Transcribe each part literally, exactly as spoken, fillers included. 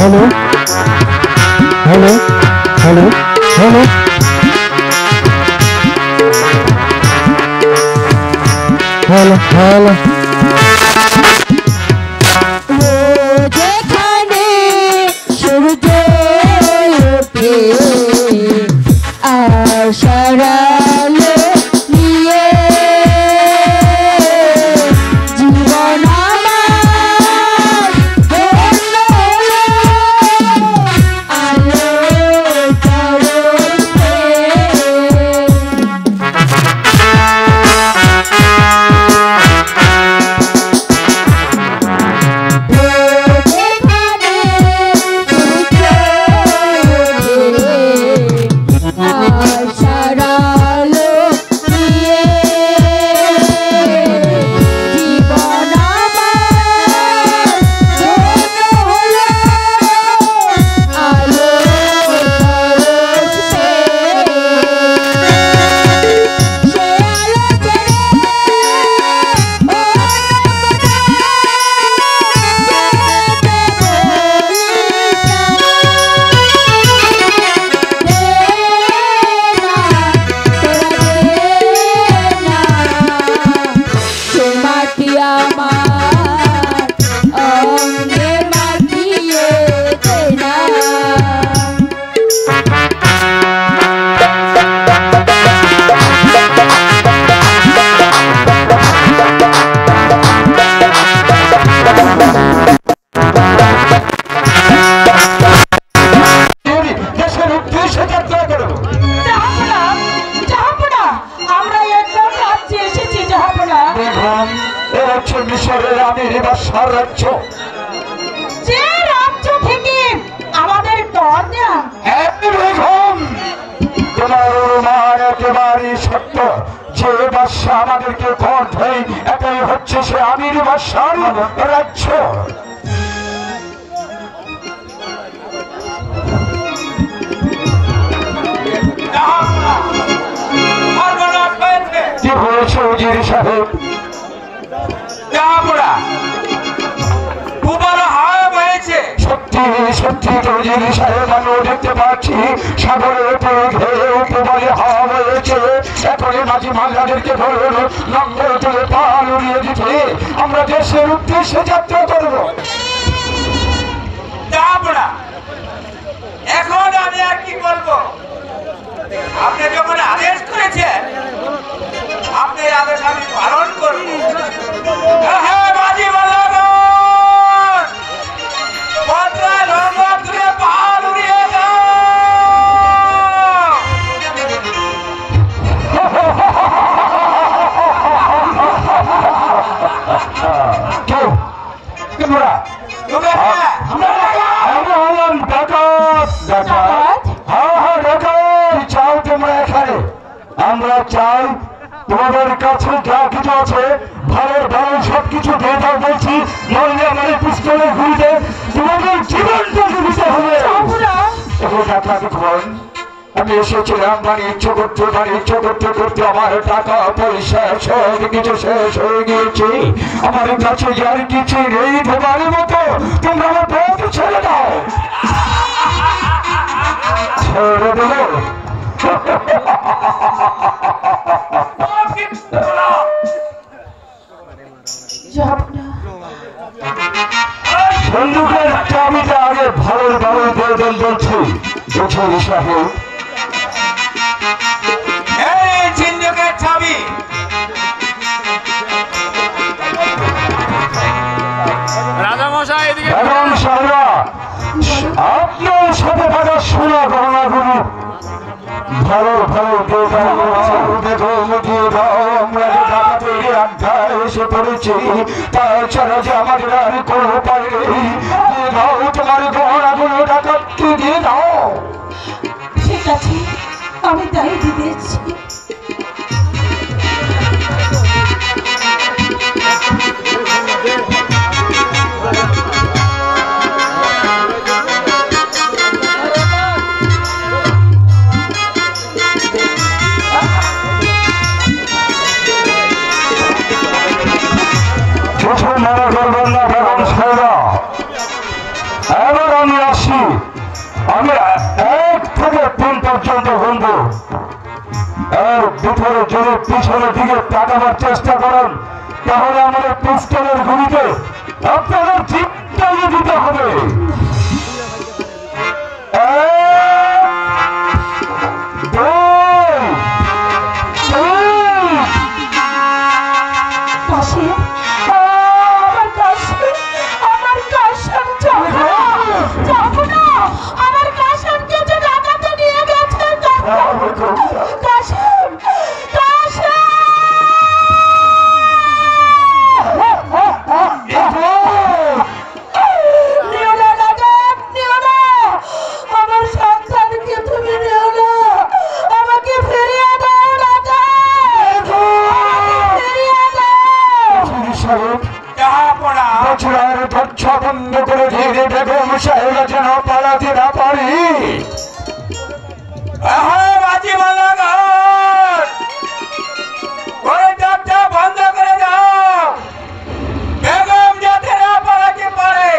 Hello hello hello hello hello hello এবার আমি আসি, আমি এক থেকে তিন পর্যন্ত গুনব। এক দুপুরে জোরে পিছনের দিকে তাকাবার চেষ্টা করেন, তাহলে আমাদের পিস্তলের গুলিতে আপনাদের জীবটাই দিতে হবে। বন্ধ করে ধীরে বেগম সাহেবা যেন পালাতে না পারি। বন্ধ করে দাও, বেগম যাতে না পালাতে পারে।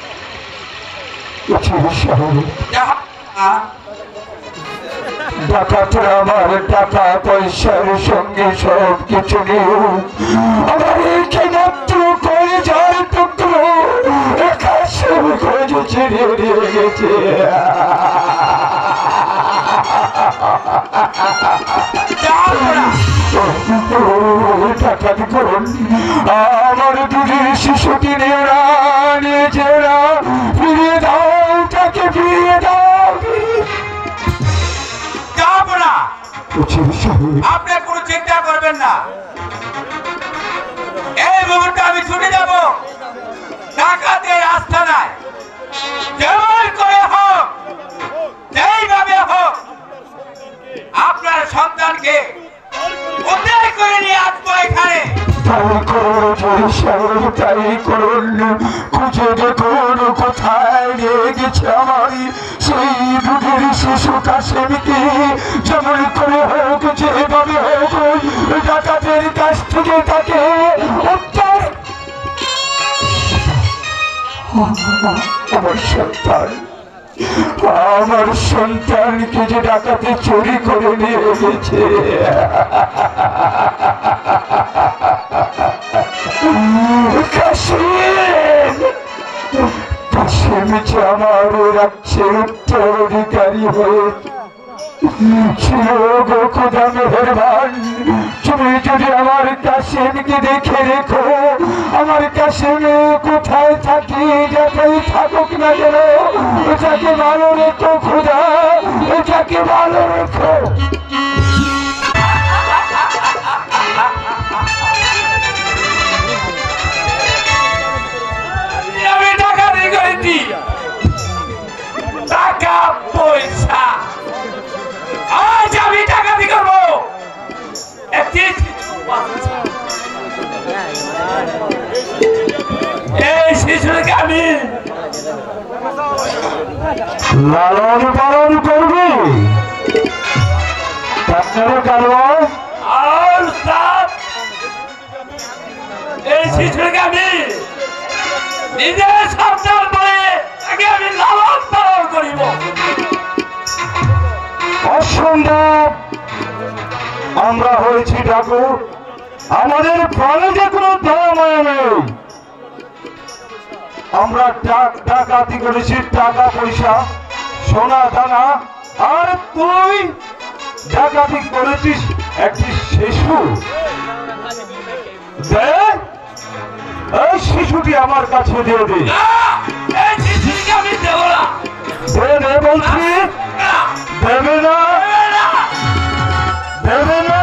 ডাকাতরা আমার টাকা পয়সার সঙ্গে সব কিছু নিয়ে আমার একমাত্র করে যায় টুকরো একাশের খোঁজ ছেড়ে দিয়ে গেছে। ডাকাত করুন আমার দুধের শিশুটি নিয়েছে, ফিরিয়ে দাও, তাকে ফিরিয়ে দাও। আপনি কোনো চিন্তা করবেন না, এই মুহূর্তে আমি ছুটে যাব ডাকাতের আস্তানায়। যেমন করে হোক, যেইভাবে হোক, আপনার সন্তানকে উদ্ধার করে নিয়ে আসবো এখানে। তাই করুন, তাই করুন, খুঁজে দেখুন কোথায় গেছে আমার সেই দুধের শিশু কাশেমকে। যেমন করে হোক, যেভাবে হোক, ডাকাতের কাছ থেকে তাকে উদ্ধার। আমার সন্তান, আমার সন্তানকে যে ডাকাতে চুরি করে নিয়ে গেছে। কাশেম যে আমার রাজ্যের উত্তরাধিকারী হয়ে ছিল। গো খোদা মেহেরবান, তুমি যদি আমার কাশেমকে দেখে রেখো, আমার কাশেম কোথায় থাকি যাতেই থাকুক না কেন, এটাকে ভালো রেখো খোদা, এটাকে ভালো রেখো। আমি ডাকাতি করেছি, টাকা পয়সা, আজ আমি ডাকাতি করবো। এই শিশুকে আমি লালন পালন করবি, এই শিশুকে আমি নিজের সন্তান বলে তাকে আমি লালন পালন করিব। অসম্ভব, আমরা হয়েছি ঠাকুর, আমাদের প্রাণে যে কোনো দয়াময় নেই। আমরা ডাকাতি করেছি টাকা পয়সা, সোনা দানা, আর তুই ডাকাতি করেছিস একটি শিশু। এই শিশুটি আমার কাছে দিয়ে দে। আমি দেব না, দে বলছি, দেবে না, দেবে না।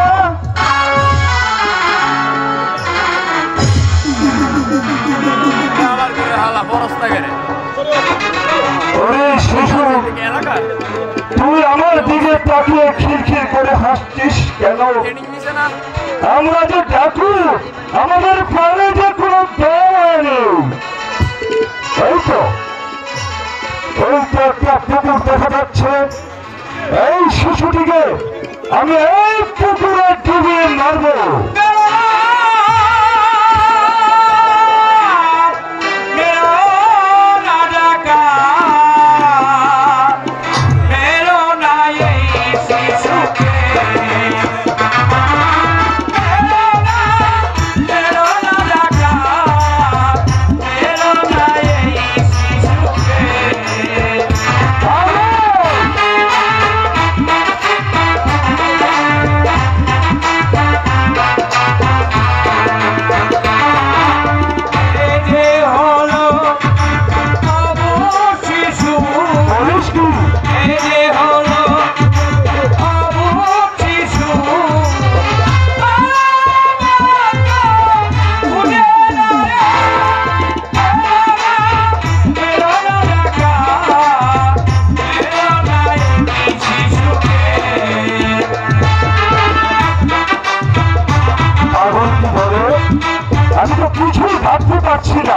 তুই আমার দিকে তাকিয়ে খিরখির করে হাসছিস কেন? আমরা যে ডাকু, আমাদের প্রাণে যে কোনো দয়া নেই। এই তো, এই তো একটা পুকুর দেখা যাচ্ছে, এই শিশুটিকে আমি এই পুকুরে ডুবিয়ে মারব। কি এই যে হলো অবুঝ শিশু আমি তো কিছুই ভাবতে পারছি না।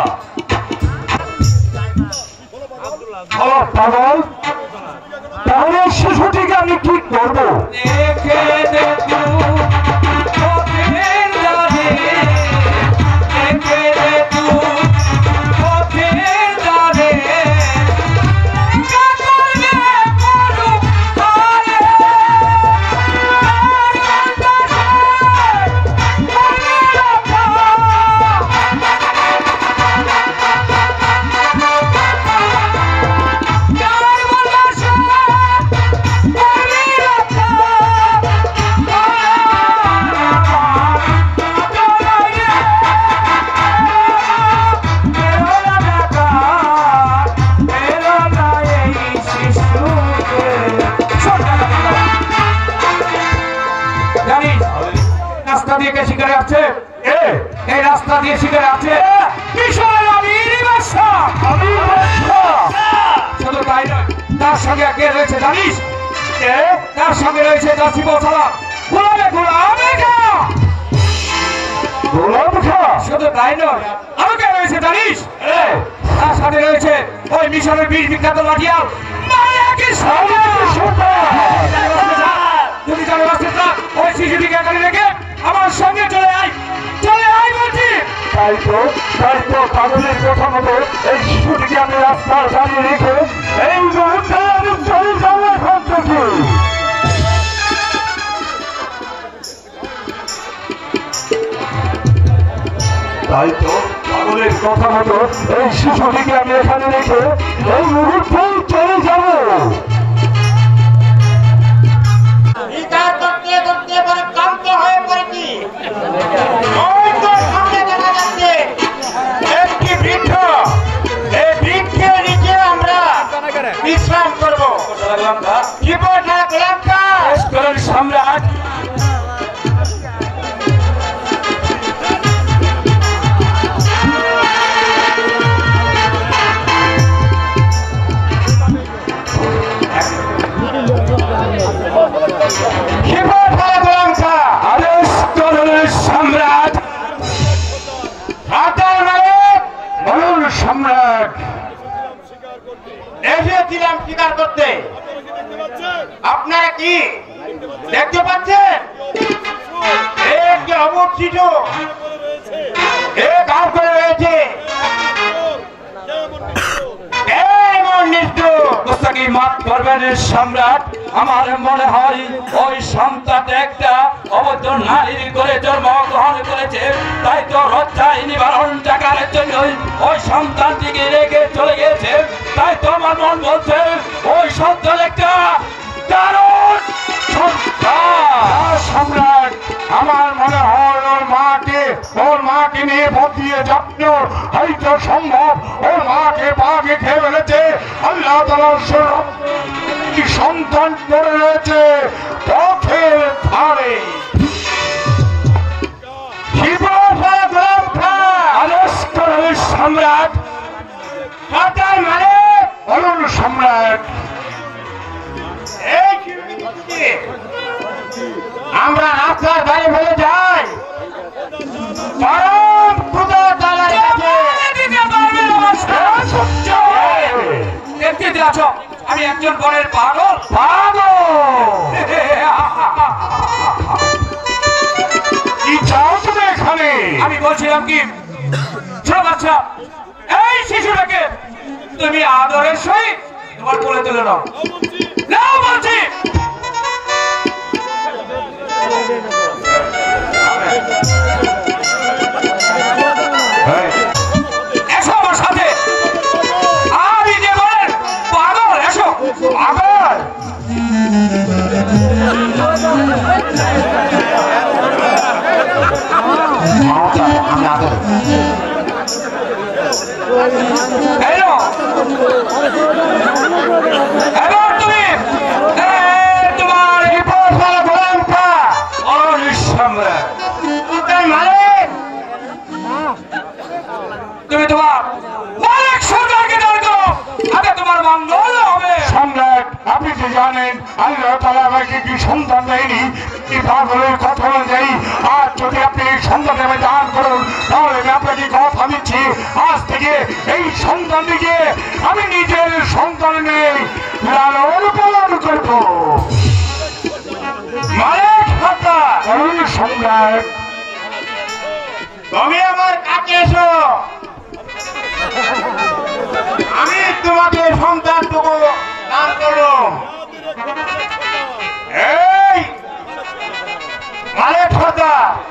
পাগল, তাহলে শিশুটিকে আমি কি করবো? শিকারে আছে এই রাস্তা দিয়ে শিকারে আছে শুধু তাই নয়, তার সঙ্গে কে রয়েছে জানিস? তার সঙ্গে রয়েছে দাসী বসালা গোলামে গোলামে শুধু তাই নয়, আরো কে রয়েছে জানিস? তার সাথে রয়েছে ওই মিশরের বীর বিখ্যাত লাঠিয়াল যদি জানো ওই শিশুটিকে এখানে রেখে আমার সঙ্গে চলে আয়, চলে আয় বলছি। তাই তো তাই তো পাগলের কথা মতো এই শিশুটিকে আমি রাস্তার দাঁড়িয়ে রেখে এই মুহূর্তে আমি চলে যাবো এখান থেকে। তাই তো পাগলের কথা মতো এই শিশুটিকে আমি এখানে রেখে এই মুহূর্তেই চলে যাবো। বিশ্রাম করবো সম্রাট সম্রাট সম্রাট এসেছিলাম স্বীকার করতে। আপনারা কি দেখতে পাচ্ছেন? একটি অবুঝ শিশু গাছ করে রয়েছে। মাফ করবেন সম্রাট, আমার মনে হয় ওই সন্তান একটা অবৈধ নারীর করে জন্মগ্রহণ করেছে, তাই তো লজ্জায় নিবারণ টাকার জন্যই ওই সন্তানটিকে রেখে চলে গেছে। তাই তো আমার মন বলছে ওই সন্তান একটা দারুণ সম্রাট। আমার মনে হয় ওর মাকে ওর মাকে নিয়ে বদলিয়ে যত্ন হয়তো সম্ভব। ওর মাকে বাঘে খেয়ে ফেলেছে। আল্লাহ তাআলার সন্তান পড়ে রয়েছে পথের ধারে। সম্রাট বলুন সম্রাট, আমরা রাস্তার ধারে ফেলে যাই পরম খোদা তাআলার কাছে। দেখতে দিয়েছ আমি একজন বনের পাগল পাগল কি চাও তুমি এখানে? আমি বলছিলাম কি আচ্ছা এই শিশুটাকে তুমি আদরের সহিত তোমার কোলে তুলে নাও। নাও বলছি। এসো আমার সাথে। আমি যে বলেন পাগল, এসো পাগল। হ্যালো হ্যালো আপনি যে জানেন আল্লাহ তাআলা আমাকে কি সন্তান দেয়নি, কি পাগলের কথা অনুযায়ী আজ যদি আপনি এই সন্তান আমায় দান করুন তাহলে আমি আপনাকে কথা দিচ্ছি আজ থেকে এই সন্তানটিকে আমি নিজের সন্তান নিয়ে লালন পালন করব। মালিক কথা অরুণ সম্রাট তুমি আমার কাছে এসো, আমি তোমাকে সন্তানটুকু দান করো। এই মালিক কথা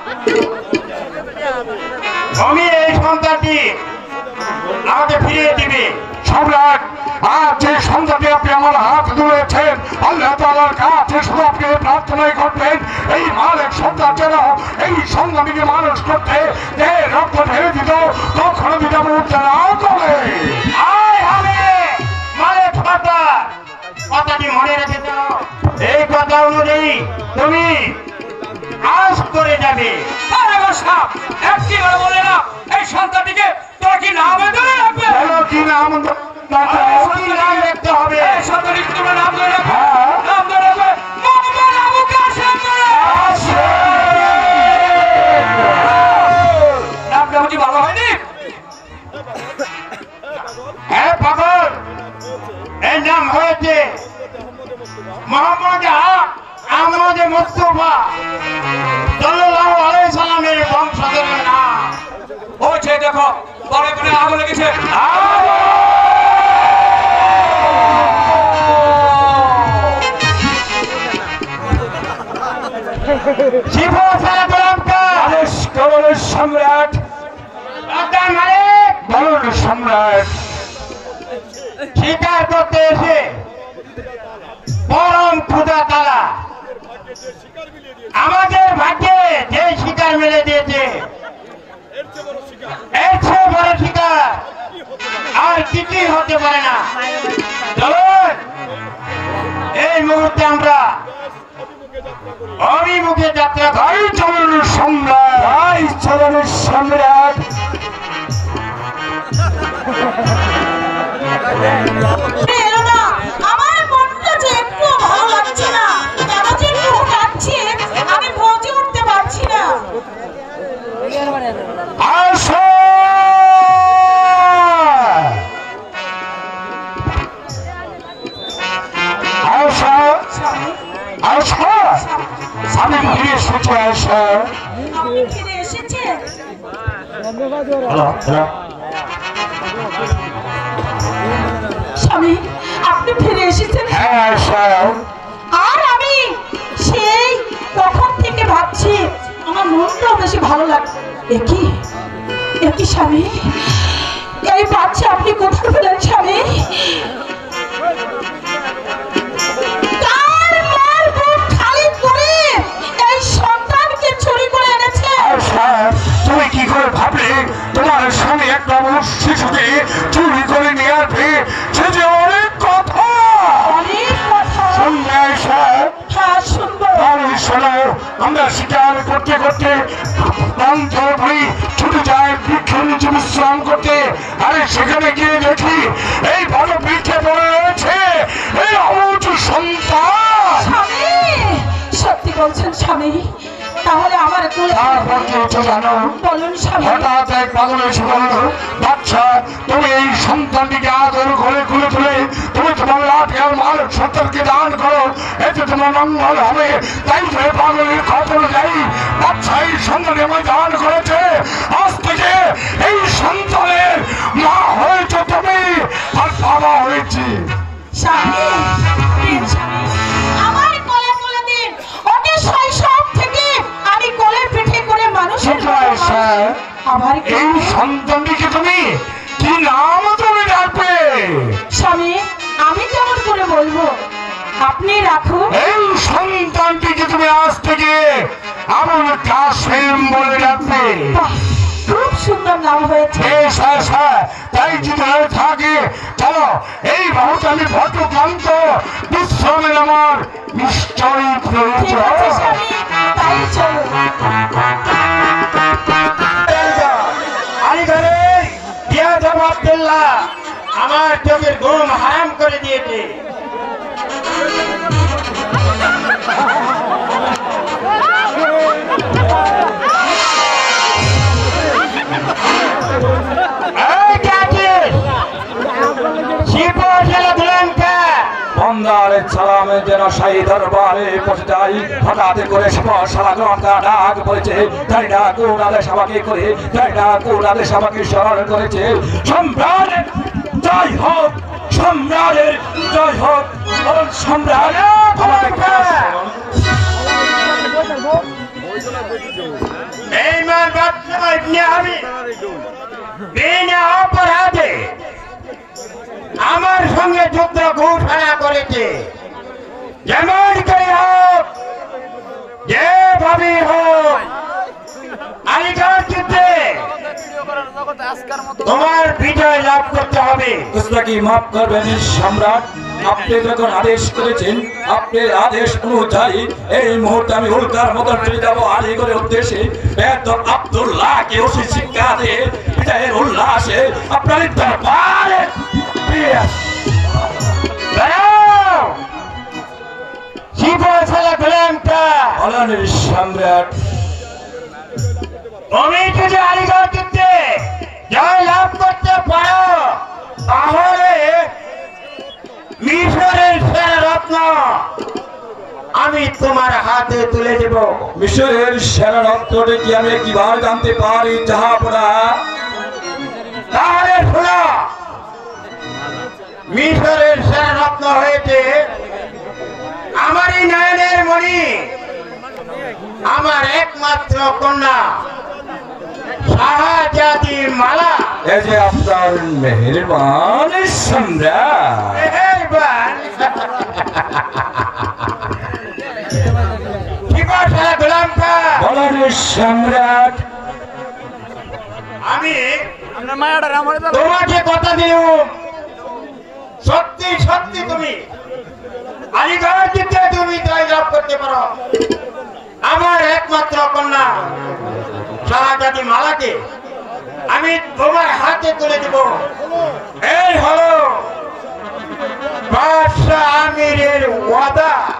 তুমি এই সন্তানটি আমাকে ফিরিয়ে দিবে। সম্রাট আজ যে সন্তানটি আপনি আমার হাত ধরেছেন আল্লাহ তাআলার কাছে শুধু আপনি প্রার্থনাই করবেন এই মালিক সন্তান যেন এই সন্তানটিকে মানুষ করতে যে রক্ত ঢেলে দিত কখনো দিতে উঠতে না করে। আয় হবে মালিক কথা কথাটি মনে রেখে দাও। এই কথা অনুযায়ী তুমি আজ করে যাবে। আরে বাসা একটি বার বলে না এই সন্তানটিকে তোরা কি নাম ধরে রাখবে? বলো কি নাম কি নাম রাখতে হবে? এই সন্তানটিকে তোমরা নাম ধরে রাখবে। হ্যাঁ। নাম ধরে রাখবে মোহাম্মদ আবু কাসেম বলে। নামটা কি ভালো হয়নি? হ্যাঁ পাগল, এই নাম হয়েছে মোহাম্মদ আহমদ মুস্তাফা সাল্লাল্লাহু আলাইহি সাল্লামের বংশধরের নাম। ওই যে দেখো পরে পরে আগুন লেগেছে। শিব সালামকা মানুষ কেবলের সম্রাট রাজা মালিক বলুন সম্রাট শিকার করতে এসে পরম ক্ষুধা তারা আমাদের ভাগ্যে যে শিকার মেলে দিয়েছে এর চেয়ে বড় শিকার আর কিছুই হতে পারে না। চলুন এই মুহূর্তে আমরা অভিমুখে যাত্রা তাই চলুন সম্রাট তাই চলুন সম্রাট এলো না, আমার মনটা যে একটু ভালো লাগছে না, কেন যে একটু কাঁদছে, আমি বুঝে উঠতে পারছি না। আসো আসো আসো আমি ফিরে এসেছি আসো। আপনি ফিরে এসেছেন? স্বামী, আপনি ফিরে এসেছেন? হ্যাঁ আসো আর আমি সেই তখন থেকে ভাবছি আমার মনটাও বেশি ভালো লাগছে। একই একই স্বামী, এই বাচ্চা আপনি কোথায় পেলেন স্বামী? কার মার বুক খালি করে এই সন্তানকে চুরি করে এনেছে? আচ্ছা, তুমি কি করে ভাবলে তোমার স্বামী একটা মানুষ শিশুকে চুরি করে নিয়ে আসবে? সে যে অনেক কথা অনেক কথা। শুনবে আয়শা? হ্যাঁ, শুনবো। তাহলে শোনো, আমরা শিকার করতে করতে প্রান্তর ভরি ছুটে যায় বৃক্ষের নিচে বিশ্রাম করতে। আরে সেখানে গিয়ে দেখি এই বড় বৃক্ষে পড়ে রয়েছে এই অমুচ সন্তান। স্বামী, সত্যি বলছেন স্বামী? তাহলে আমার কোলে তারপর কি হচ্ছে জানো? বলুন স্বামী। হঠাৎ এক পাগল এসে বলল, বাচ্চা তুমি এই সন্তানটিকে আদর করে খুলে তুলে তুমি তোমার লাঠি আর মাল সন্তানকে দান করো, এতে তোমার মঙ্গল হবে। তাই তো এই পাগলের কথা অনুযায়ী বাচ্চা এই সন্তানকে আমায় দান করেছে। আজ থেকে এই সন্তানের মা হয়েছে তুমি আর বাবা হয়েছে। স্বামী, প্রিয় স্বামী, আমার কোলে তুলে দিন। ওকে শৈশব থেকে আমি কোলে পিঠে করে মানুষের মতো মানুষ। আমার এই সন্তানটিকে তুমি কি নাম তুমি ডাকবে? স্বামী, আমি কেমন করে বলবো? আপনি রাখুন। এই সন্তানটিকে তুমি আজ থেকে আবুল কাসেম বলে ডাকবে। বাহ, খুব সুন্দর নাম হয়েছে। বেশ আশা, তাই যদি হয়ে থাকে চলো এই মুহূর্তে আমি ভদ্রকান্ত বিশ্রামের আমার নিশ্চয়ই ঠিক আছে প্রয়োজন। স্বামী, তাই চলো। আলিগড়ে দিয়া যাব আব্দুল্লাহ আমার চোখের ঘুম হারাম করে দিয়েছে। সম্রাটের সালামে যেন সেই দরবারে বসে যাই। হঠাৎ করে সারা ঘন্টা ডাক পড়েছে, তাই ডাক ওনাদের সবাকে করে, তাই ডাক ওনাদের সবাকে স্মরণ করেছে। সম্রাটের জয় হোক, সম্রাটের জয় হোক, সম্রাট অপরাধে আমার সঙ্গে যুদ্ধ ঘোষণা করেছে। যেমন করে হোক, যেভাবে হোক, আলিগড় যুদ্ধে তোমার বিজয় লাভ করতে হবে। কি মাফ করবেন সম্রাট, আপনি যখন আদেশ করেছেন, আপনার আদেশ অনুযায়ী এই মুহূর্তে আমি উল্কার মতো চলে যাবো আলিগড়ের উদ্দেশ্যে। আব্দুল্লাহকে ওসি শিক্ষা দিয়ে বিজয়ের উল্লাসে আপনার দরবারে সম্রাট। তুমি যদি আলিগড় যুদ্ধে জয় লাভ করতে পারো, তাহলে মিশরের সেরা রত্ন আমি তোমার হাতে তুলে দেব। মিশরের সেরা রত্নটি কি আমি কিভাবে জানতে পারি জাহাপনা? তাহলে শোনো, মিশরের সেরা রত্ন হয়েছে আমারই নয়নের মণি, আমার একমাত্র কন্যা শাহজাদি মালা। এই যে আপনার মেহেরবান সম্রাট। মেহেরবান সম্রাট, আমি তোমাকে কথা দিলাম, সত্যি সত্যি তুমি আলিগড় যুদ্ধে তুমি জয় লাভ করতে পারো। আমার একমাত্র কন্যা শাহজাদি মালাকে আমি তোমার হাতে তুলে দেব। এই হলো বাদশাহ আমিরের ওয়াদা।